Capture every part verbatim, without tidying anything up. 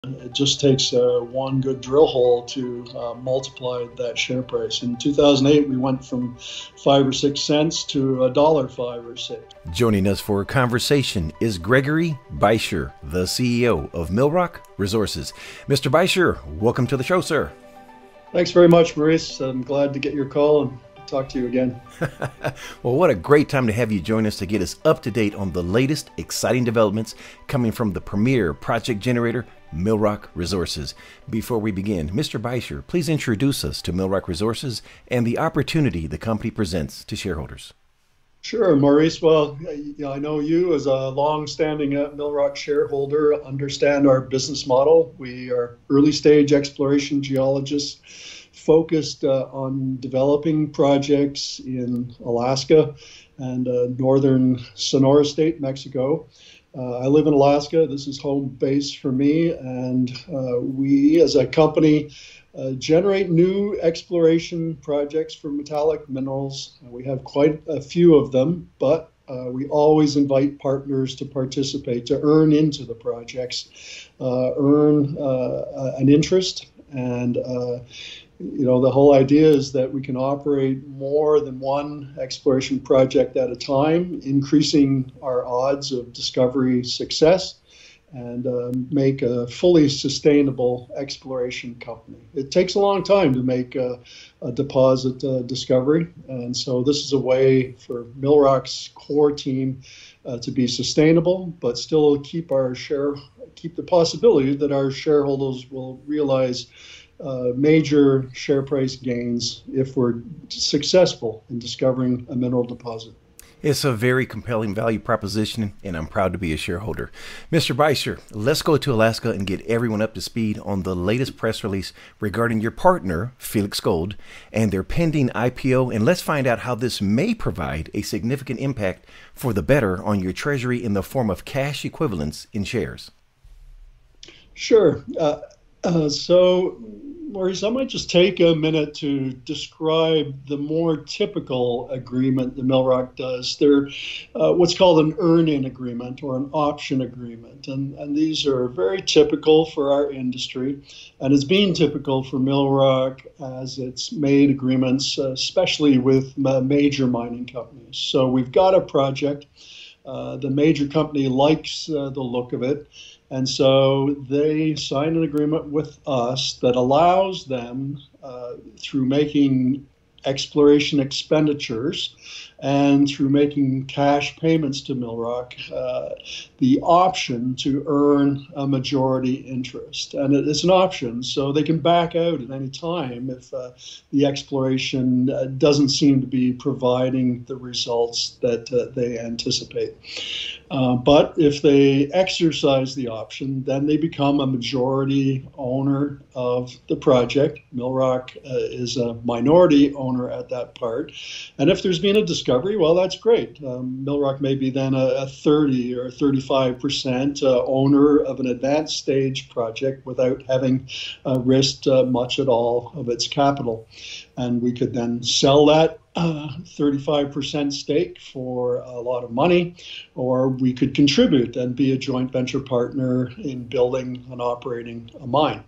It just takes uh, one good drill hole to uh, multiply that share price. In two thousand eight, we went from five or six cents to a dollar five or six. Joining us for a conversation is Gregory Beischer, the C E O of Millrock Resources. Mister Beischer, welcome to the show, sir. Thanks very much, Maurice. I'm glad to get your call and talk to you again. Well, what a great time to have you join us to get us up to date on the latest exciting developments coming from the premier project generator, Millrock Resources. Before we begin, Mister Beischer, please introduce us to Millrock Resources and the opportunity the company presents to shareholders. Sure, Maurice. Well, I know you as a long-standing Millrock shareholder understand our business model. We are early-stage exploration geologists focused uh, on developing projects in Alaska and uh, northern Sonora State, Mexico. Uh, I live in Alaska. This is home base for me, and uh, we as a company uh, generate new exploration projects for metallic minerals. We have quite a few of them, but uh, we always invite partners to participate, to earn into the projects, uh, earn uh, an interest, and uh, you know, the whole idea is that we can operate more than one exploration project at a time, increasing our odds of discovery success, and uh, make a fully sustainable exploration company. It takes a long time to make a, a deposit uh, discovery, and so this is a way for Millrock's core team uh, to be sustainable, but still keep our share, keep the possibility that our shareholders will realize Uh, major share price gains if we're successful in discovering a mineral deposit. It's a very compelling value proposition, and I'm proud to be a shareholder. Mister Beischer, let's go to Alaska and get everyone up to speed on the latest press release regarding your partner, Felix Gold, and their pending I P O, and let's find out how this may provide a significant impact for the better on your treasury in the form of cash equivalents in shares. Sure. Uh, uh, so, Maurice, I might just take a minute to describe the more typical agreement that Millrock does. They're uh, what's called an earn-in agreement or an option agreement. And, and these are very typical for our industry. And it's been typical for Millrock as it's made agreements, uh, especially with major mining companies. So we've got a project. Uh, the major company likes uh, the look of it. And so they sign an agreement with us that allows them, uh, through making exploration expenditures and through making cash payments to Millrock, uh, the option to earn a majority interest. And it's an option, so they can back out at any time if uh, the exploration uh, doesn't seem to be providing the results that uh, they anticipate. Uh, but if they exercise the option, then they become a majority owner of the project. Millrock uh, is a minority owner at that part. And if there's been a discovery, well, that's great. Um, Millrock may be then a, a thirty or thirty-five percent uh, owner of an advanced stage project without having uh, risked uh, much at all of its capital. And we could then sell that uh, thirty-five percent stake for a lot of money, or we could contribute and be a joint venture partner in building and operating a mine.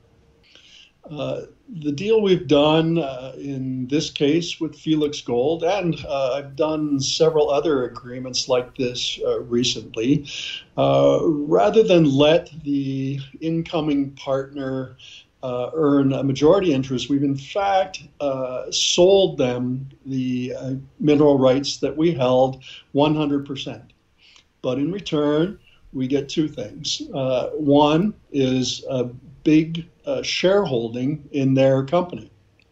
Uh, the deal we've done uh, in this case with Felix Gold, and uh, I've done several other agreements like this uh, recently, uh, rather than let the incoming partner uh, earn a majority interest, we've in fact uh, sold them the uh, mineral rights that we held one hundred percent. But in return, we get two things. Uh, one is a big uh, shareholding in their company.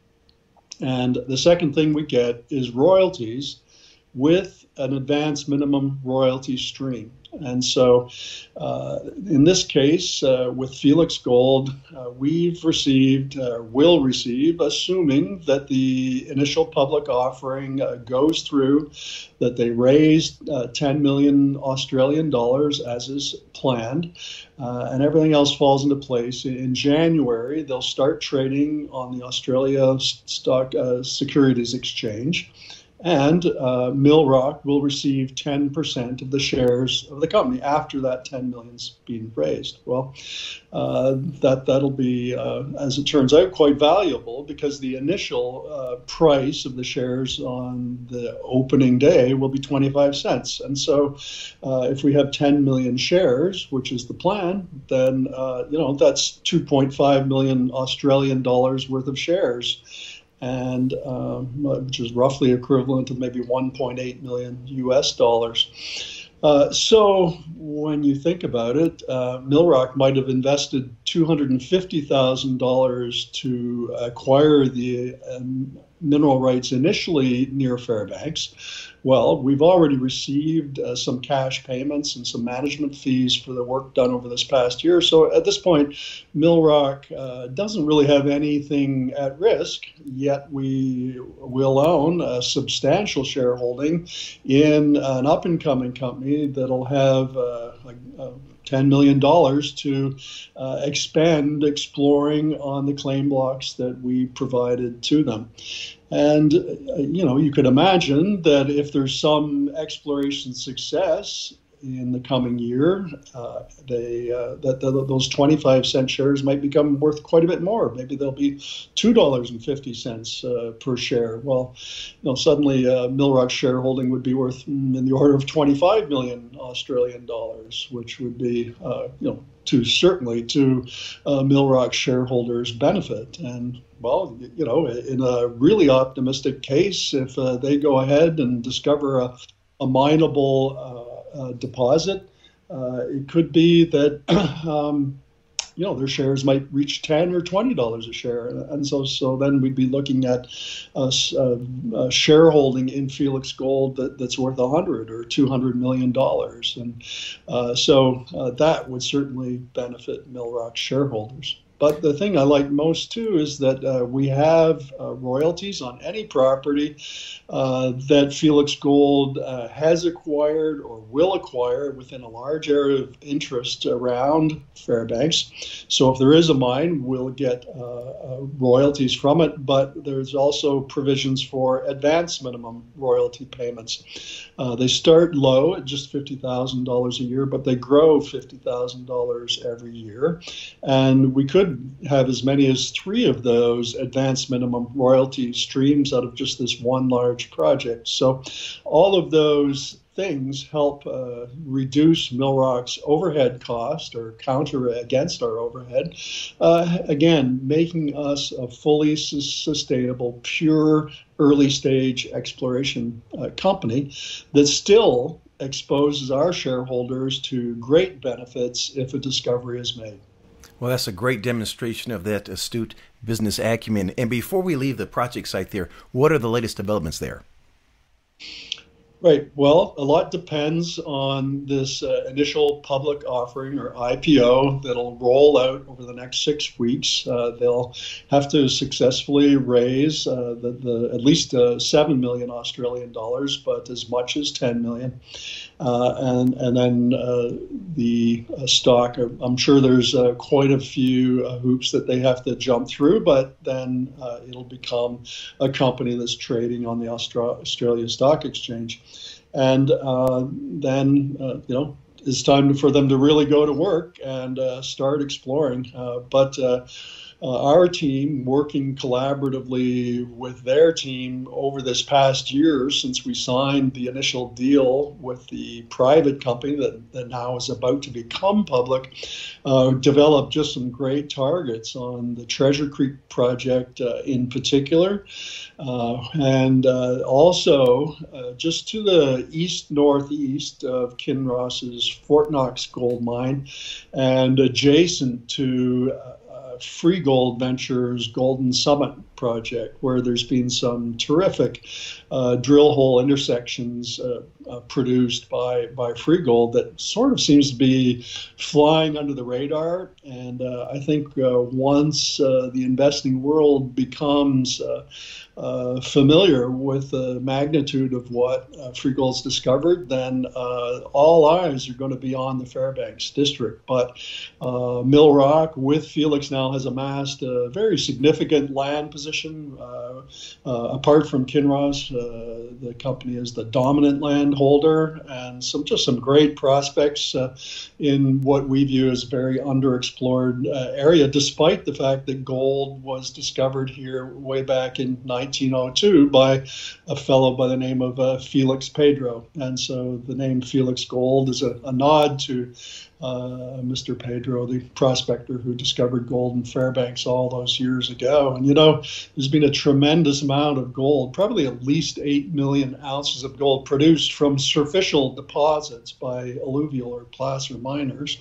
And the second thing we get is royalties with an advanced minimum royalty stream. And so uh, in this case, uh, with Felix Gold, uh, we've received, uh, will receive, assuming that the initial public offering uh, goes through, that they raised uh, ten million Australian dollars as is planned, uh, and everything else falls into place. In January, they'll start trading on the Australia Stock uh, Securities Exchange. And uh, Millrock will receive ten percent of the shares of the company after that ten million's been raised. Well, uh, that that'll be, uh, as it turns out, quite valuable because the initial uh, price of the shares on the opening day will be twenty-five cents. And so, uh, if we have ten million shares, which is the plan, then uh, you know that's two point five million Australian dollars worth of shares, and um, which is roughly equivalent to maybe one point eight million U S dollars. Uh, so when you think about it, uh, Millrock might have invested two hundred fifty thousand dollars to acquire the um, mineral rights initially near Fairbanks. Well, we've already received uh, some cash payments and some management fees for the work done over this past year. So at this point, Millrock uh, doesn't really have anything at risk, yet we will own a substantial shareholding in an up-and-coming company that'll have uh, a, a ten million dollars to uh, expend exploring on the claim blocks that we provided to them. And, uh, you know, you could imagine that if there's some exploration success in the coming year, uh, they uh, that, that those twenty-five cent shares might become worth quite a bit more. Maybe they'll be two dollars and fifty cents uh, per share. Well, you know, suddenly uh, Millrock's shareholding would be worth in the order of twenty-five million Australian dollars, which would be, uh, you know, to certainly to uh, Millrock shareholders' benefit. And well, you know, in a really optimistic case, if uh, they go ahead and discover a, a mineable uh, uh, deposit, uh, it could be that um, you know their shares might reach ten or twenty dollars a share, and so so then we'd be looking at a, a, a shareholding in Felix Gold that, that's worth a hundred or two hundred million dollars, and uh, so uh, that would certainly benefit Millrock shareholders. But the thing I like most, too, is that uh, we have uh, royalties on any property uh, that Felix Gold uh, has acquired or will acquire within a large area of interest around Fairbanks. So if there is a mine, we'll get uh, uh, royalties from it, but there's also provisions for advance minimum royalty payments. Uh, they start low at just fifty thousand dollars a year, but they grow fifty thousand dollars every year. And we could have as many as three of those advanced minimum royalty streams out of just this one large project. So all of those things help uh, reduce Millrock's overhead cost or counter against our overhead, uh, again, making us a fully sustainable, pure early stage exploration uh, company that still exposes our shareholders to great benefits if a discovery is made. Well, that's a great demonstration of that astute business acumen. And before we leave the project site there, what are the latest developments there? Right. Well, a lot depends on this uh, initial public offering or I P O that'll roll out over the next six weeks. Uh, they'll have to successfully raise uh, the, the at least uh, seven million Australian dollars, but as much as ten million. Uh, and and then uh, the uh, stock, I'm sure there's uh, quite a few uh, hoops that they have to jump through, but then uh, it'll become a company that's trading on the Austra- Australia Stock Exchange. And uh, then, uh, you know, it's time for them to really go to work and uh, start exploring. Uh, but uh, uh, our team, working collaboratively with their team over this past year since we signed the initial deal with the private company that, that now is about to become public, uh, developed just some great targets on the Treasure Creek project uh, in particular. Uh, and uh, also, uh, just to the east-northeast of Kinross's Fort Knox gold mine and adjacent to uh, Free Gold Ventures Golden Summit project, where there's been some terrific uh, drill hole intersections uh, uh, produced by, by Freegold that sort of seems to be flying under the radar. And uh, I think uh, once uh, the investing world becomes uh, uh, familiar with the magnitude of what uh, Freegold's discovered, then uh, all eyes are going to be on the Fairbanks district. But uh, Millrock with Felix now has amassed a very significant land position. Uh, uh, apart from Kinross, uh, the company is the dominant land holder, and some just some great prospects uh, in what we view as a very underexplored uh, area, despite the fact that gold was discovered here way back in nineteen oh two by a fellow by the name of uh, Felix Pedro. And so the name Felix Gold is a, a nod to Uh, Mister Pedro, the prospector who discovered gold in Fairbanks all those years ago. And, you know, there's been a tremendous amount of gold, probably at least eight million ounces of gold produced from superficial deposits by alluvial or placer miners.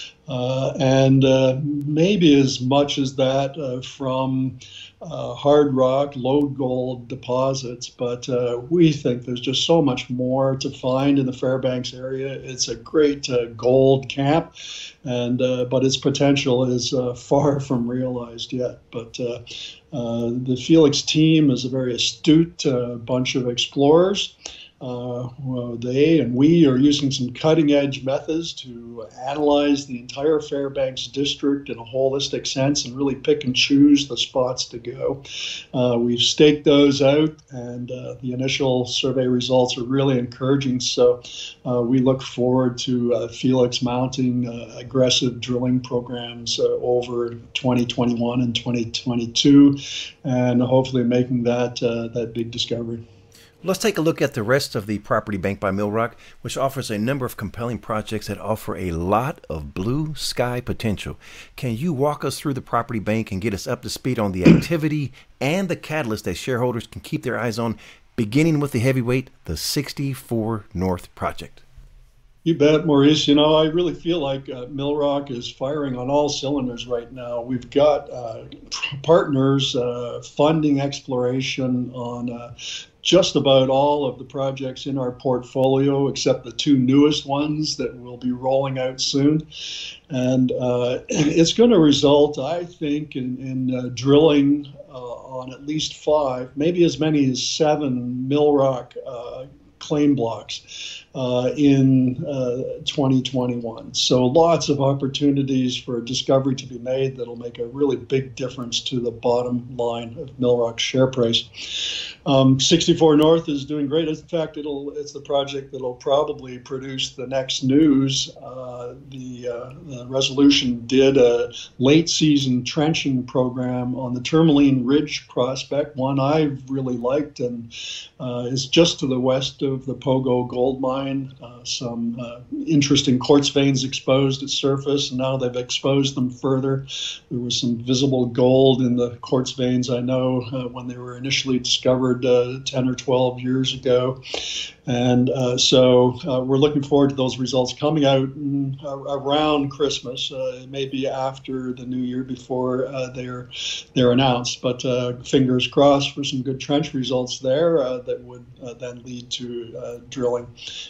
Uh, and uh, maybe as much as that uh, from uh, hard rock, lode gold deposits. But uh, we think there's just so much more to find in the Fairbanks area. It's a great uh, gold camp, and uh, but its potential is uh, far from realized yet. But uh, uh, the Felix team is a very astute uh, bunch of explorers. Uh, well, they and we are using some cutting-edge methods to analyze the entire Fairbanks district in a holistic sense and really pick and choose the spots to go. Uh, we've staked those out, and uh, the initial survey results are really encouraging. So uh, we look forward to uh, Felix mounting uh, aggressive drilling programs uh, over twenty twenty-one and twenty twenty-two, and hopefully making that uh, that big discovery. Let's take a look at the rest of the property bank by Millrock, which offers a number of compelling projects that offer a lot of blue sky potential. Can you walk us through the property bank and get us up to speed on the activity and the catalyst that shareholders can keep their eyes on, beginning with the heavyweight, the sixty-four North project? You bet, Maurice. You know, I really feel like uh, Millrock is firing on all cylinders right now. We've got uh, partners uh, funding exploration on uh, just about all of the projects in our portfolio, except the two newest ones that we'll be rolling out soon. And uh, it's going to result, I think, in, in uh, drilling uh, on at least five, maybe as many as seven Millrock uh, claim blocks uh, in uh, twenty twenty-one. So lots of opportunities for discovery to be made that'll make a really big difference to the bottom line of Millrock's share price. Um, sixty-four North is doing great. In fact, it'll it's the project that'll probably produce the next news. Uh, the, uh, the Resolution did a late season trenching program on the Tourmaline Ridge prospect, one I've really liked, and uh, is just to the west of the Pogo gold mine. Uh, some uh, interesting quartz veins exposed at surface, and now they've exposed them further. There was some visible gold in the quartz veins, I know, uh, when they were initially discovered uh, ten or twelve years ago. And uh, so uh, we're looking forward to those results coming out in, uh, around Christmas. Uh, it may be after the new year before uh, they're they're announced, but uh, fingers crossed for some good trench results there uh, that would uh, then lead to uh, drilling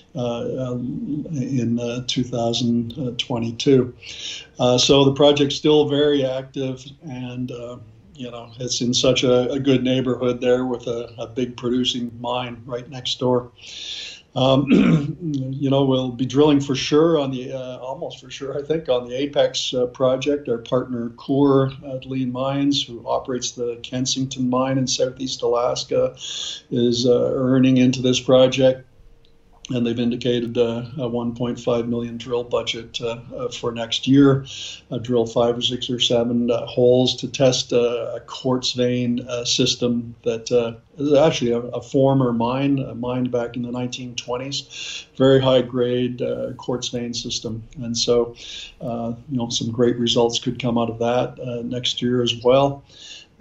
uh, um, in uh, two thousand twenty-two. Uh, so the project's still very active, and uh, you know, it's in such a, a good neighborhood there with a, a big producing mine right next door. Um, you know, we'll be drilling for sure on the, uh, almost for sure, I think, on the Apex uh, project. Our partner, Coeur at Lean Mines, who operates the Kensington mine in southeast Alaska, is uh, earning into this project. And they've indicated uh, a one point five million drill budget uh, uh, for next year. Uh, drill five or six or seven uh, holes to test uh, a quartz vein uh, system that uh, is actually a, a former mine, a mine back in the nineteen twenties. Very high grade uh, quartz vein system. And so, uh, you know, some great results could come out of that uh, next year as well.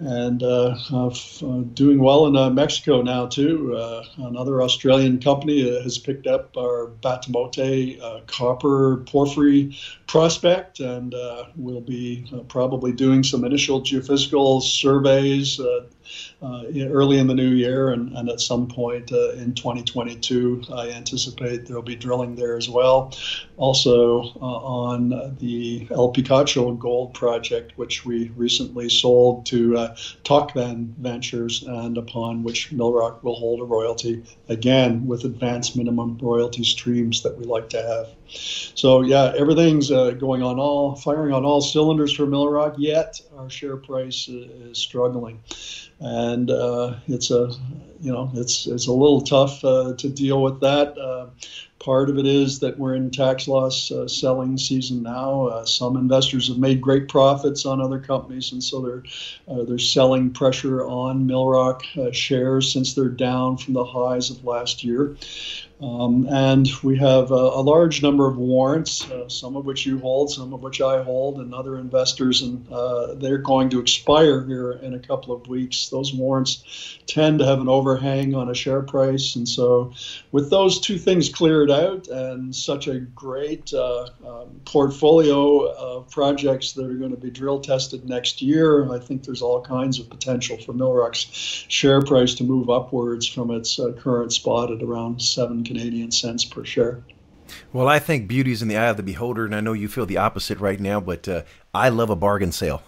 and uh, uh, f- uh, doing well in uh, Mexico now too. Uh, another Australian company has picked up our Batamote uh, copper porphyry prospect, and uh, we'll be uh, probably doing some initial geophysical surveys uh, uh, early in the new year, and, and at some point uh, in twenty twenty-two, I anticipate there'll be drilling there as well. Also uh, on the El Picacho gold project, which we recently sold to uh, Tocvan Ventures, and upon which Millrock will hold a royalty, again with advanced minimum royalty streams that we like to have. So yeah, everything's uh, going on all, firing on all cylinders for Millrock, yet our share price is struggling. And uh, it's a, you know, it's it's a little tough uh, to deal with that. Uh, part of it is that we're in tax loss uh, selling season now. Uh, some investors have made great profits on other companies, and so they're uh, they're selling pressure on Millrock uh, shares since they're down from the highs of last year. Um, and we have a, a large number of warrants, uh, some of which you hold, some of which I hold, and other investors, and uh, they're going to expire here in a couple of weeks. Those warrants tend to have an overhang on a share price, and so with those two things cleared out and such a great uh, um, portfolio of projects that are going to be drill tested next year, I think there's all kinds of potential for Millrock's share price to move upwards from its uh, current spot at around seven Canadian cents per share. Well, I think beauty is in the eye of the beholder, and I know you feel the opposite right now, but uh, I love a bargain sale.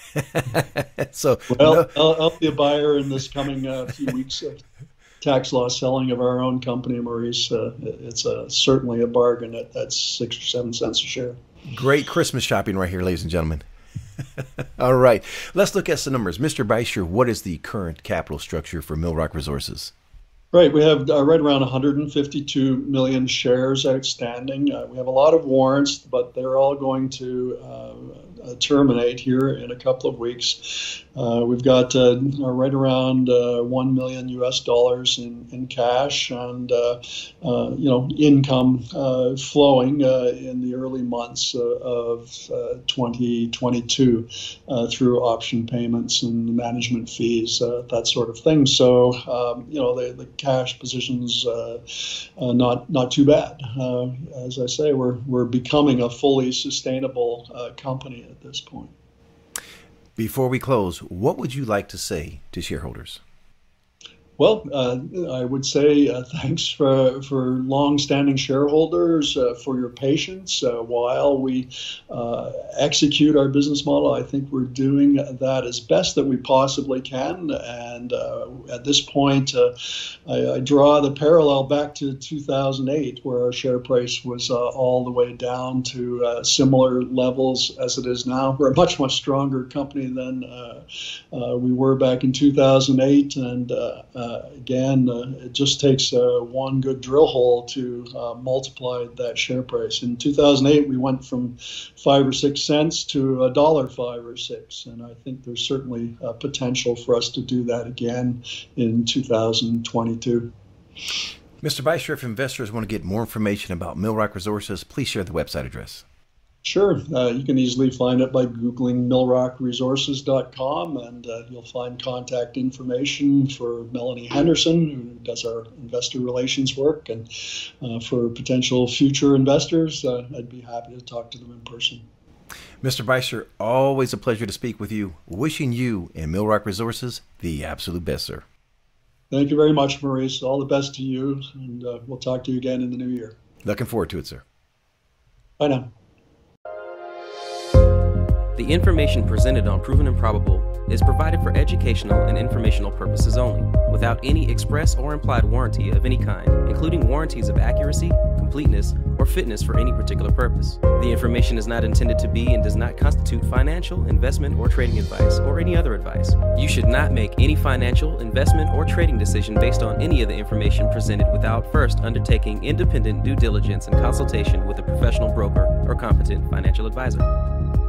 so, well, no. I'll, I'll be a buyer in this coming uh, few weeks of tax loss selling of our own company, Maurice. Uh, it's uh, certainly a bargain at that six or seven cents a share. Great Christmas shopping right here, ladies and gentlemen. All right, let's look at some numbers. Mister Beischer, what is the current capital structure for Millrock Resources? Right, we have uh, right around one hundred fifty-two million shares outstanding. Uh, we have a lot of warrants, but they're all going to uh, uh, terminate here in a couple of weeks. Uh, we've got uh, right around uh, one million U S dollars in, in cash, and uh, uh, you know, income uh, flowing uh, in the early months uh, of uh, twenty twenty-two uh, through option payments and management fees, uh, that sort of thing. So um, you know, the, the cash position's uh, uh, not not too bad. Uh, as I say, we're we're becoming a fully sustainable uh, company at this point. Before we close, what would you like to say to shareholders? Well, uh, I would say uh, thanks for, for long-standing shareholders uh, for your patience uh, while we uh, execute our business model. I think we're doing that as best that we possibly can. And uh, at this point, uh, I, I draw the parallel back to two thousand eight, where our share price was uh, all the way down to uh, similar levels as it is now. We're a much, much stronger company than uh, uh, we were back in two thousand eight. And uh, uh, Uh, again, uh, it just takes uh, one good drill hole to uh, multiply that share price. In two thousand eight, we went from five or six cents to a dollar five or six, and I think there's certainly uh, potential for us to do that again in two thousand twenty-two. Mister Beischer, if investors want to get more information about Millrock Resources, please share the website address. Sure. Uh, you can easily find it by Googling millrock resources dot com, and uh, you'll find contact information for Melanee Henderson, who does our investor relations work, and uh, for potential future investors, uh, I'd be happy to talk to them in person. Mister Beischer, always a pleasure to speak with you. Wishing you and Millrock Resources the absolute best, sir. Thank you very much, Maurice. All the best to you, and uh, we'll talk to you again in the new year. Looking forward to it, sir. Bye now. The information presented on Proven and Probable is provided for educational and informational purposes only, without any express or implied warranty of any kind, including warranties of accuracy, completeness, or fitness for any particular purpose. The information is not intended to be and does not constitute financial, investment, or trading advice, or any other advice. You should not make any financial, investment, or trading decision based on any of the information presented without first undertaking independent due diligence and consultation with a professional broker or competent financial advisor.